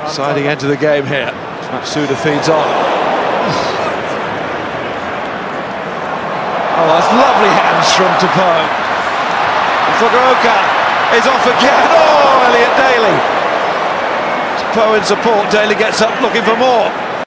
Exciting end to the game here. Matsuda feeds on. Oh, that's lovely hands from Tupou. Fukuoka is off again. Oh, Elliot Daly. Tupou in support. Daly gets up looking for more.